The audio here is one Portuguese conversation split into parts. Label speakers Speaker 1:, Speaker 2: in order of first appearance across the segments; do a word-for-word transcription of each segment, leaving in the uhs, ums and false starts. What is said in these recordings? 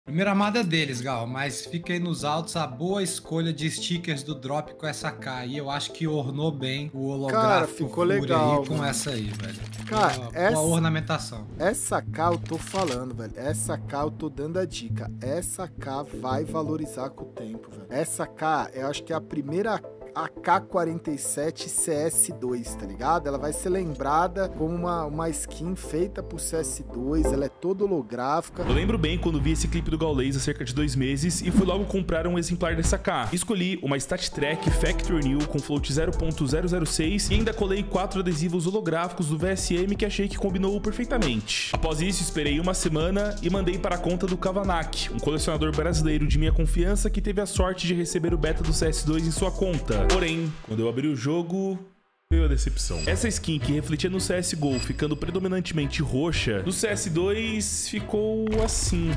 Speaker 1: Primeira armada é deles, Gal, mas fica aí nos altos a boa escolha de stickers do drop com essa K aí. Eu acho que ornou bem o holográfico.
Speaker 2: Cara, ficou legal
Speaker 1: aí com
Speaker 2: mano.
Speaker 1: essa aí, velho.
Speaker 2: Cara,
Speaker 1: boa,
Speaker 2: essa
Speaker 1: boa ornamentação.
Speaker 2: Essa K eu tô falando, velho. Essa K eu tô dando a dica. Essa K vai valorizar com o tempo, velho. Essa K, eu acho que é a primeira A K quarenta e sete C S dois, tá ligado? Ela vai ser lembrada como uma, uma skin feita pro C S dois, ela é toda holográfica.
Speaker 3: Eu lembro bem quando vi esse clipe do Gaules há cerca de dois meses e fui logo comprar um exemplar dessa K. Escolhi uma StatTrak Factory New com float zero ponto zero zero seis e ainda colei quatro adesivos holográficos do V S M que achei que combinou perfeitamente. Após isso, esperei uma semana e mandei para a conta do Kavanak, um colecionador brasileiro de minha confiança que teve a sorte de receber o beta do C S dois em sua conta. Porém, quando eu abri o jogo, veio a decepção. Essa skin que refletia no C S G O ficando predominantemente roxa, no C S dois ficou assim,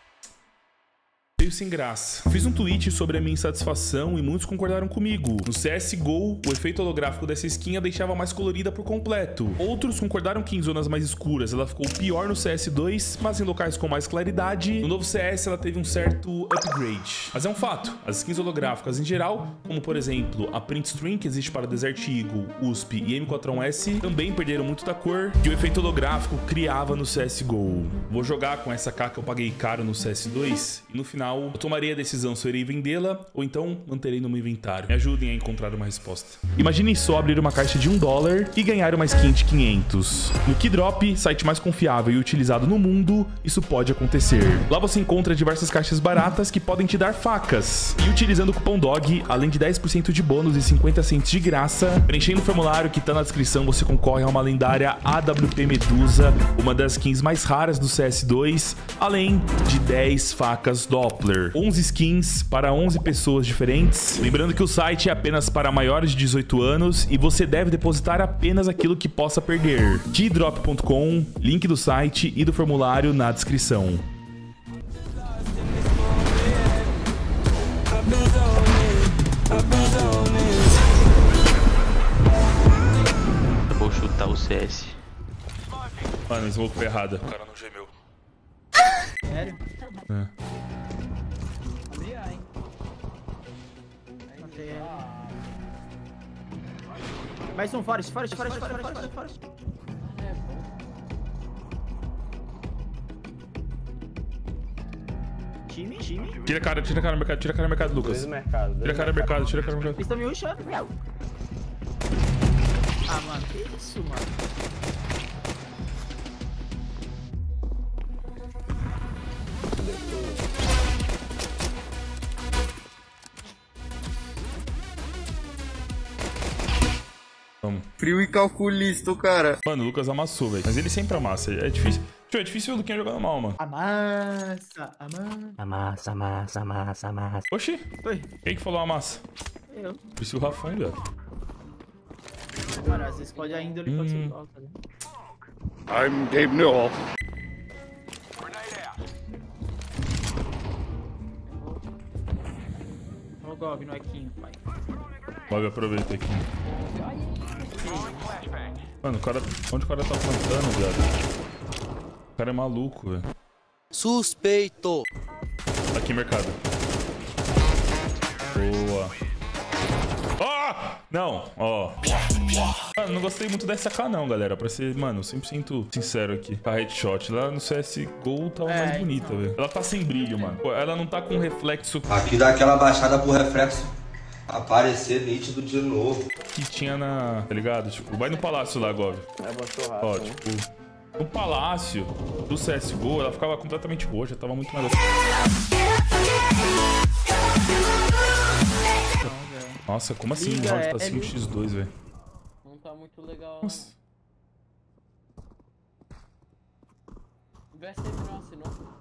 Speaker 3: meio sem graça. Fiz um tweet sobre a minha insatisfação e muitos concordaram comigo. No C S G O, o efeito holográfico dessa skin a deixava mais colorida por completo. Outros concordaram que em zonas mais escuras ela ficou pior no C S dois, mas em locais com mais claridade, no novo C S ela teve um certo upgrade. Mas é um fato, as skins holográficas em geral, como por exemplo a Print String que existe para Desert Eagle, U S P e M quatro um S, também perderam muito da cor que o efeito holográfico criava no C S G O. Vou jogar com essa K que eu paguei caro no C S dois e no final eu tomarei a decisão se eu irei vendê-la ou então manterei no meu inventário. Me ajudem a encontrar uma resposta. Imaginem só abrir uma caixa de um dólar e ganhar uma skin de quinhentos. No Keydrop, site mais confiável e utilizado no mundo, isso pode acontecer. Lá você encontra diversas caixas baratas que podem te dar facas. E utilizando o cupom D O G, além de dez por cento de bônus e cinquenta cents de graça, preenchendo o formulário que tá na descrição, você concorre a uma lendária A W P Medusa, uma das skins mais raras do C S dois, além de dez facas Doppler. onze skins para onze pessoas diferentes. Lembrando que o site é apenas para maiores de dezoito anos e você deve depositar apenas aquilo que possa perder. keydrop ponto com, link do site e do formulário na descrição.
Speaker 4: Vou chutar o C S.
Speaker 3: Mano, esse louco foi errado. O cara não gemeu.
Speaker 5: Sério?
Speaker 3: É.
Speaker 5: Abri A, hein? Matei ele. Mais um, Forest, Forest, Forest, Forest, Forest, Forest. Time, time.
Speaker 3: Tira a cara, tira a cara do mercado, tira a cara do mercado, Lucas.
Speaker 6: Dois mercados.
Speaker 3: Tira a cara do mercado, tira a cara do mercado.
Speaker 5: Eles estão me rushando. Ah, mano, que isso, mano?
Speaker 3: Vamos.
Speaker 6: Frio e calculista, cara.
Speaker 3: Mano, o Lucas amassou, velho. Mas ele sempre amassa. É difícil. Tio, é difícil ver o Luquinha jogando mal, mano.
Speaker 5: Amassa, amassa.
Speaker 4: Amassa, amassa, amassa, amassa.
Speaker 3: Oxi.
Speaker 5: Oi.
Speaker 3: Quem que falou amassa?
Speaker 5: Eu.
Speaker 3: Preciso o Rafão, velho.
Speaker 5: Mano, às vezes pode a índole, pode ser alta, né?
Speaker 6: I'm Gabe Newell.
Speaker 5: Ô, Gog, no equinho, pai.
Speaker 3: Logo aproveita aqui. Mano, o cara... Onde o cara tá plantando, velho? O cara é maluco, velho.
Speaker 7: Suspeito.
Speaker 3: Aqui, mercado. Boa. Ah! Não, ó. Mano, não gostei muito dessa K não, galera. Pra ser, mano, cem por cento sincero aqui. A headshot lá no C S G O tava
Speaker 5: É,
Speaker 3: mais bonita,
Speaker 5: então.
Speaker 3: velho. Ela tá sem brilho, mano. Pô, ela não tá com reflexo
Speaker 7: Aqui dá aquela baixada pro reflexo aparecer nítido de novo.
Speaker 3: que tinha na... Tá ligado? Tipo, vai no palácio lá, Gov.
Speaker 6: É bom churrasco,
Speaker 3: Ó,
Speaker 6: né?
Speaker 3: tipo... No palácio do C S G O, ela ficava completamente roxa. Tava muito mais... Nossa, como assim? O
Speaker 5: Liga,
Speaker 3: round tá
Speaker 5: é,
Speaker 3: cinco por dois, velho.
Speaker 8: Não tá muito legal.
Speaker 3: Nossa.
Speaker 8: O V S M não assinou.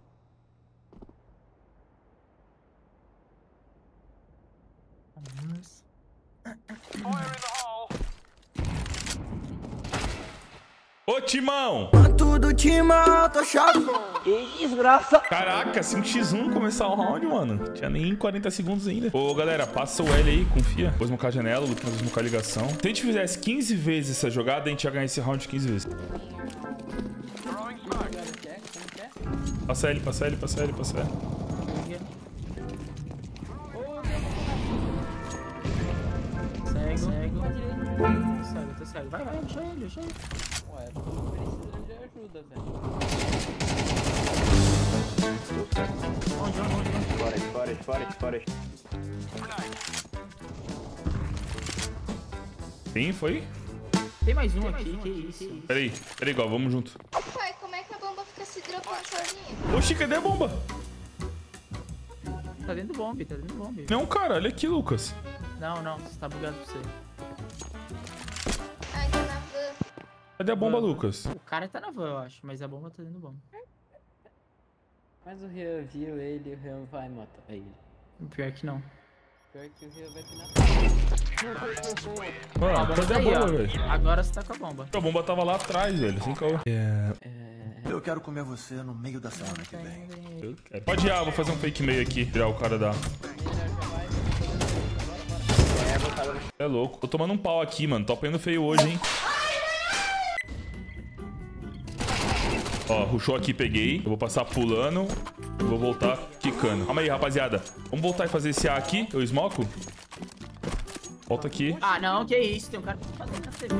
Speaker 3: Ô, Timão!
Speaker 7: Tudo timão, tô chato.
Speaker 4: Que desgraça.
Speaker 3: Caraca, cinco por um começar o round, mano. Tinha nem quarenta segundos ainda. Ô, galera, passa o L aí, confia. Vou desmocar a janela, o Lucas vai desmocar a ligação. Se a gente fizesse quinze vezes essa jogada, a gente ia ganhar esse round quinze vezes.
Speaker 8: Como que é? Como que é?
Speaker 3: Passa ele, passa ele, passa ele, passa ele.
Speaker 5: Cego, cego. Cego, tô cego. Vai, vai, deixa ele, deixa ele.
Speaker 8: Ué, tô precisando de ajuda, velho.
Speaker 5: Onde, onde, onde?
Speaker 6: Fora, fora, fora, fora.
Speaker 3: Quem foi?
Speaker 5: Tem mais um aqui, que isso?
Speaker 3: Peraí, peraí, igual, vamos junto.
Speaker 9: Pai, como é que a bomba fica se dropando sozinha?
Speaker 3: Oxi, cadê a bomba?
Speaker 5: Tá dentro do bombe, tá dentro do bombe.
Speaker 3: Não, cara, olha aqui, Lucas.
Speaker 5: Não, não, você tá bugado pra você.
Speaker 9: Ai, tá na van.
Speaker 3: Cadê a bomba,
Speaker 5: Van.
Speaker 3: Lucas?
Speaker 5: O cara tá na van, eu acho, mas a bomba tá dentro do bombe.
Speaker 8: Mas o Rian viu ele e o Rian vai matar ele.
Speaker 5: Pior que não.
Speaker 8: Pior que o Rian vai ter na
Speaker 3: Mano,
Speaker 5: A bomba
Speaker 3: cadê
Speaker 5: tá
Speaker 3: a
Speaker 5: aí,
Speaker 3: bomba,
Speaker 5: ó.
Speaker 3: velho?
Speaker 5: Agora você tá com a bomba.
Speaker 3: A bomba tava lá atrás, velho. Sem caô. É...
Speaker 10: Eu quero comer você no meio da semana que vem.
Speaker 3: eu quero. Pode ir, ah, vou fazer um fake meio aqui. Tirar o cara da... É louco. Tô tomando um pau aqui, mano. Tô apanhando feio hoje, hein. Ó, rushou aqui, peguei. Eu vou passar pulando. Eu vou voltar quicando. Calma aí, rapaziada. Vamos voltar e fazer esse A aqui. Eu smoco. Volta aqui.
Speaker 5: Ah, não, que isso. Tem um cara fazendo na T V.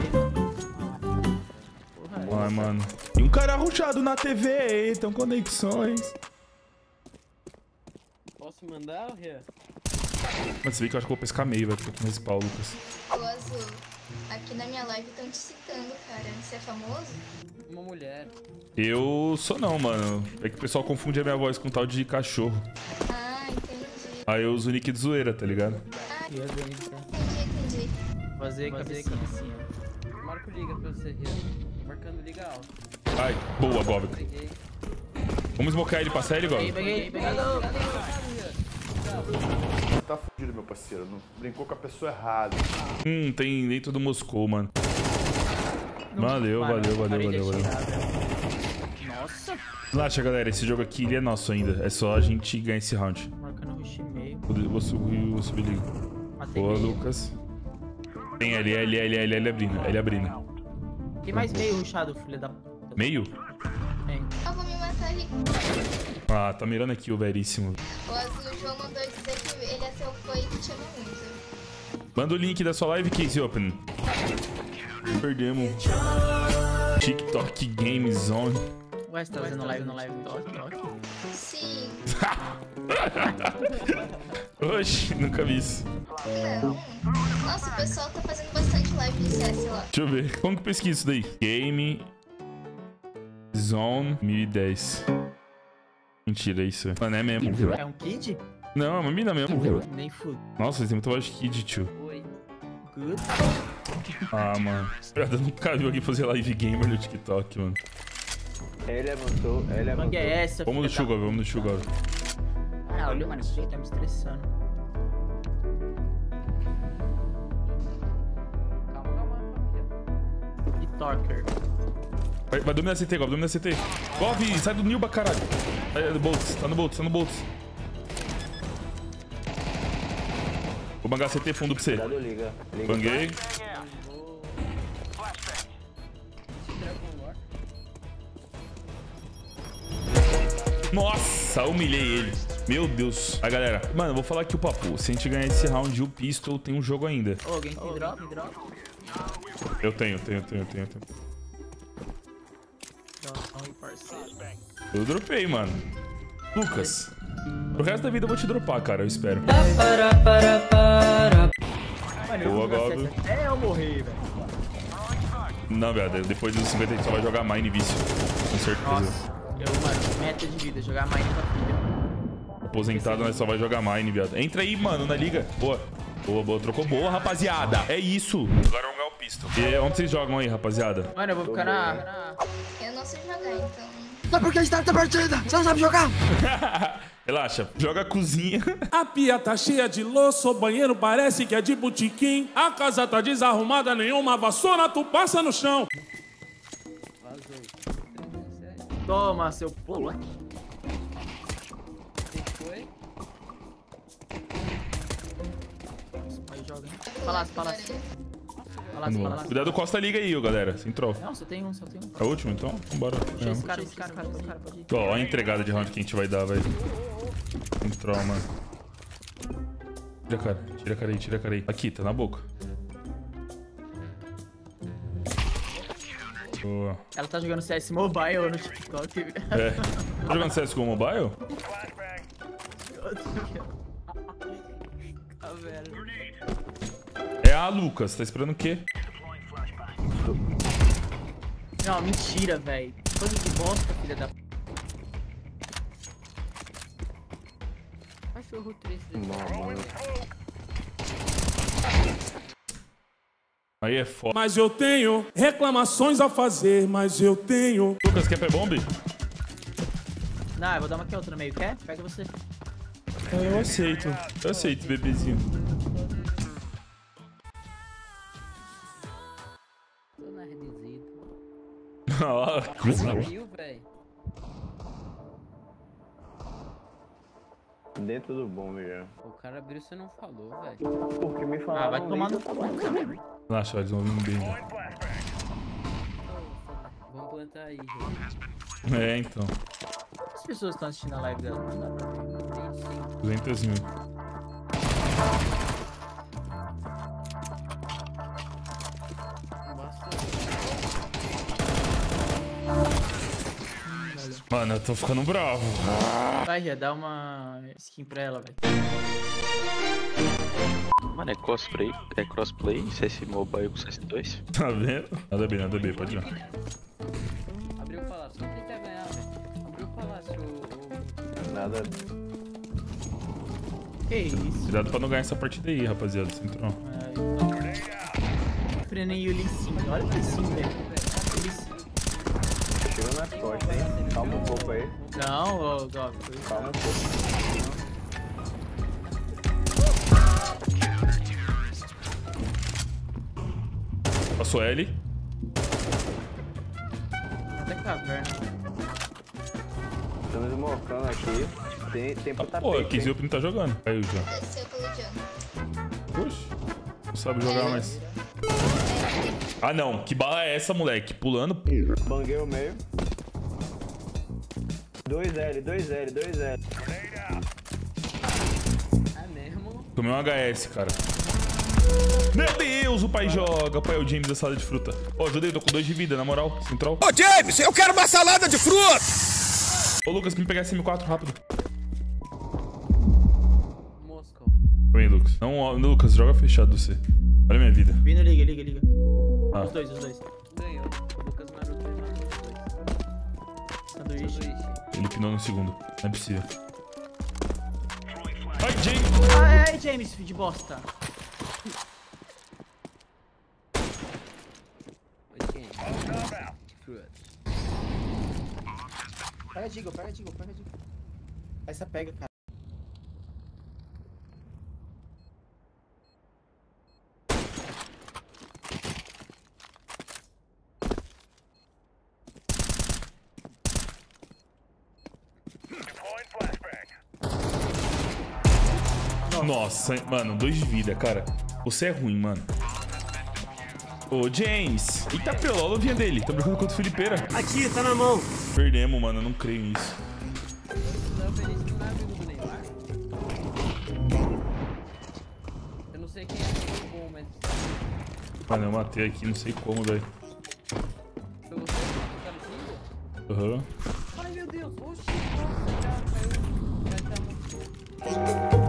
Speaker 5: Porra,
Speaker 3: Ai, mano. Tem um cara rushado na T V. Então, conexões.
Speaker 8: Posso mandar, Rian?
Speaker 3: Mas você vê que eu acho que eu vou pescar meio, velho. Porque eu tô com esse pau, Lucas.
Speaker 9: Ô, Azul, aqui na minha live estão te citando, cara. Você é famoso?
Speaker 8: Uma mulher.
Speaker 3: Eu sou não, mano. É que o pessoal confunde a minha voz com tal de cachorro.
Speaker 9: Ah, entendi.
Speaker 3: Aí eu uso o nick de zoeira, tá ligado?
Speaker 9: Ah,
Speaker 5: Rian vem, tá?
Speaker 9: entendi, entendi.
Speaker 5: Fazer cabecinha.
Speaker 8: Marco liga pra você, Rian. Marcando liga alto.
Speaker 3: Ai, boa, Gob.
Speaker 8: Peguei.
Speaker 3: Vamos smokear ele, passar ele,
Speaker 5: Peguei,
Speaker 3: Gob.
Speaker 5: peguei, peguei.
Speaker 6: Tá fudido, meu parceiro. Não brincou com a pessoa errada.
Speaker 3: Hum, tem dentro do Moscou, mano. Valeu,
Speaker 5: Mano,
Speaker 3: valeu, valeu,
Speaker 5: parei de
Speaker 3: valeu, valeu.
Speaker 5: atirar, velho. Nossa.
Speaker 3: Relaxa, galera. Esse jogo aqui, ele é nosso ainda. É só a gente ganhar esse round.
Speaker 5: Marcando rush meio.
Speaker 3: Vou, vou subir, vou subir liga.
Speaker 5: Matei
Speaker 3: Boa,
Speaker 5: meio.
Speaker 3: Lucas. Tem L, L, L, L, L abrindo. L abrindo.
Speaker 5: Tem mais meio rushado, filho da puta.
Speaker 3: Meio?
Speaker 5: Tem.
Speaker 9: Eu vou me matar ali.
Speaker 3: Ah, tá mirando aqui o veríssimo.
Speaker 9: O Azul, o João mandou dizer que ele é seu fã e que te ama muito.
Speaker 3: Manda o link da sua live, Case Open. Perdemos. TikTok Game Zone.
Speaker 5: Ué, você tá fazendo live no live do TikTok?
Speaker 9: Sim.
Speaker 3: Oxi, nunca vi isso.
Speaker 9: Não. Nossa, o pessoal tá fazendo bastante live de C S lá.
Speaker 3: Deixa eu ver. Como que pesquisa isso daí? Game Zone mil e dez. Mentira, é isso. Mano, é mesmo.
Speaker 5: É um kid?
Speaker 3: Não, é uma mina mesmo.
Speaker 5: Nem fude.
Speaker 3: Nossa, tem muita voz de kid, tio.
Speaker 8: Oi.
Speaker 5: Good.
Speaker 3: Ah, mano. Eu nunca vi alguém fazer live gamer no TikTok, mano.
Speaker 6: Ele levantou, ele levantou.
Speaker 5: Bang é essa,
Speaker 3: Vamos no
Speaker 5: filha da-
Speaker 3: Sugar, vamos no Sugar.
Speaker 5: Caralho, mano, isso aí tá me estressando.
Speaker 8: Calma, calma, Rian.
Speaker 5: E Torker.
Speaker 3: Vai, vai dominar C T, Gob, domina C T. Gob, sai do Nilba, caralho. Sai do Boltz, tá no Boltz, tá no Boltz. Vou bangar C T fundo pra você.
Speaker 6: Cuidado, liga. Liga.
Speaker 3: Banguei. Nossa, humilhei ele. Meu Deus. Aí, galera. Mano, eu vou falar aqui o papo. Se a gente ganhar esse round, o pistol tem um jogo ainda.
Speaker 5: Ô, alguém tem drop? Drop?
Speaker 3: Eu tenho, tenho, tenho, tenho, tenho.
Speaker 5: Nossa, aí, parceiro.
Speaker 3: Eu dropei, mano. Lucas. Pro resto da vida eu vou te dropar, cara. Eu espero.
Speaker 5: Mano,
Speaker 3: Boa,
Speaker 5: eu vou
Speaker 3: Gob.
Speaker 5: jogar até eu morrer, velho.
Speaker 3: Não, velho. Depois dos cinquenta a gente só vai jogar mine vício. Com certeza.
Speaker 5: Nossa. Eu, mano, meta de vida, jogar Mine com a filha.
Speaker 3: Aposentado, nós só vai jogar mine, viado. Entra aí, mano, na liga. Boa. Boa, boa. Trocou boa, rapaziada. É isso. Agora vamos ganhar o pistol. E onde vocês jogam aí, rapaziada?
Speaker 5: Mano, eu vou ficar na... na...
Speaker 9: Eu não sei jogar, então.
Speaker 10: Mas por que está na partida? Você não sabe jogar?
Speaker 3: Relaxa. Joga a cozinha.
Speaker 11: A pia tá cheia de louça, o banheiro parece que é de botiquim. A casa tá desarrumada, nenhuma vassoura tu passa no chão.
Speaker 5: Toma, seu pulo.
Speaker 8: Você foi?
Speaker 5: Aí joga, hein? Palácio, palácio. Palácio, palácio.
Speaker 3: Cuidado, Costa liga aí, ó, galera. Sem troll.
Speaker 5: Não, só tem um, só tem um.
Speaker 3: É o último, então? Vambora.
Speaker 5: Deixa esse cara, esse cara, cara, esse cara, pode ir.
Speaker 3: Ó, a entregada de round que a gente vai dar, velho. Sem troll, mano. Tira a cara, tira a cara aí, tira a cara aí. Aqui, tá na boca. Boa.
Speaker 5: Ela tá jogando C S Mobile no TikTok.
Speaker 3: É. Tá jogando C S G O Mobile?
Speaker 5: Ah, velho.
Speaker 3: É a Lucas, tá esperando o quê?
Speaker 5: Não, mentira, velho. Coisa de bosta, filha da...
Speaker 8: Cachorro triste.
Speaker 6: Não, mano.
Speaker 3: Aí é foda.
Speaker 11: Mas eu tenho reclamações a fazer, mas eu tenho...
Speaker 3: Lucas, quer pré-bomb?
Speaker 5: Não, eu vou dar uma aqui outra no meio. Quer? Pega você.
Speaker 3: Ah, eu aceito. Eu aceito, bebezinho.
Speaker 8: Tô nerdzito.
Speaker 3: Ó,
Speaker 8: Você viu, velho?
Speaker 6: Dentro do bom, já.
Speaker 8: O cara abriu e você não falou, velho.
Speaker 6: Porque me falaram.
Speaker 5: Ah, vai tomar no cu, cara.
Speaker 3: Relaxa, eles vão vir bem. Né?
Speaker 8: Vamos plantar aí, gente.
Speaker 3: É, então.
Speaker 5: Quantas pessoas estão assistindo a live dela? Não dá pra ver.
Speaker 3: duzentos mil. Mano, eu tô ficando bravo.
Speaker 5: Vai, Ria, dá uma skin pra ela, velho.
Speaker 4: Mano, é cosplay, é crossplay, C S Mobile com C S dois.
Speaker 3: Tá vendo? Nada bem, nada bem, pode ir.
Speaker 8: Abriu o palácio, só tentar ganhar, velho. Abriu o palácio, o...
Speaker 6: Nada.
Speaker 5: Que isso?
Speaker 3: Cuidado pra não ganhar essa partida aí, rapaziada. Sem troll.
Speaker 5: Frenei o Lee Sin. Olha o Lee Sin, velho. O Lee Sin.
Speaker 6: Chegou nas costas, hein? Calma um pouco aí.
Speaker 5: Não, ô, Gob.
Speaker 6: Calma um pouco.
Speaker 3: Passou L.
Speaker 5: Até caverna.
Speaker 6: Estamos mocando aqui. Tem, tem
Speaker 3: Ah,
Speaker 6: puta
Speaker 3: pô,
Speaker 6: peito,
Speaker 3: quinze
Speaker 6: hein?
Speaker 3: Open tá jogando. Caiu já.
Speaker 9: Desceu pelo jungle.
Speaker 3: Oxi. Não sabe jogar mais. Ah, não. Que bala é essa, moleque? Pulando.
Speaker 6: Banguei o meio. dois L, dois L, dois L.
Speaker 8: É mesmo?
Speaker 3: Tomei um H S, cara. Meu Deus, o pai joga. O pai é o James da salada de fruta. Ó, oh, ajudei, tô com dois de vida, na moral. Central.
Speaker 12: Ô, James, eu quero uma salada de fruta!
Speaker 3: Ô, Lucas, me pegar esse M quatro rápido.
Speaker 8: Moscou.
Speaker 3: Vem, Lucas. Não, ó, Lucas, joga fechado você. Olha a minha vida.
Speaker 5: Vindo, liga, liga, liga.
Speaker 3: Ah.
Speaker 5: Os dois, os dois.
Speaker 8: Ganhou. O Lucas Naruto e matou os dois.
Speaker 5: Sanduíche.
Speaker 8: Sanduíche.
Speaker 3: Ele pinou no segundo. Não é possível. Ai, James!
Speaker 5: Ai, ai, James, filho de bosta. Pega a Deagle, pega a Deagle, pega a Deagle. Essa pega, cara.
Speaker 3: Nossa, mano, dois de vida, cara. Você é ruim, mano. Ô, James. Eita, pelo, a vinha dele. Tá brincando contra o Felipeira.
Speaker 12: Aqui, tá na mão.
Speaker 3: Perdemos, mano. Eu não creio nisso.
Speaker 8: Não, Feliz, não é amigo do Neymar? Eu não sei quem é o bom, mas...
Speaker 3: Mano, eu matei aqui, não sei como, velho.
Speaker 8: Foi você que tá no
Speaker 3: Aham. Uhum.
Speaker 8: Ai, meu Deus. Oxi, nossa, já caiu. Já tá muito...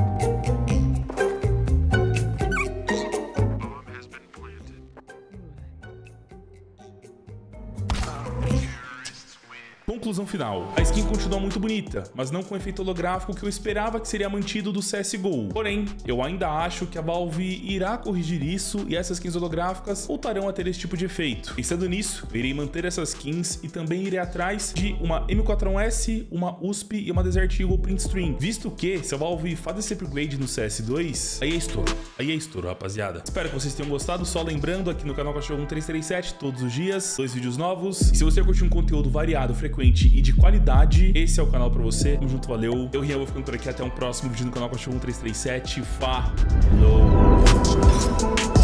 Speaker 3: Conclusão final. A skin continua muito bonita, mas não com o efeito holográfico que eu esperava que seria mantido do C S G O. Porém, eu ainda acho que a Valve irá corrigir isso e essas skins holográficas voltarão a ter esse tipo de efeito. Pensando nisso, eu irei manter essas skins e também irei atrás de uma M quatro um S, uma U S P e uma Desert Eagle Print Stream, visto que se a Valve faz esse upgrade no C S dois, aí é estouro. Aí é estouro, rapaziada. Espero que vocês tenham gostado. Só lembrando, aqui no canal Cachorro um três três sete, todos os dias, dois vídeos novos. E se você curte um conteúdo variado, frequente e de qualidade, esse é o canal pra você. Tamo junto, valeu. Eu, Rian, vou ficando por aqui. Até um próximo vídeo no canal Cachorro um três três sete. Falou!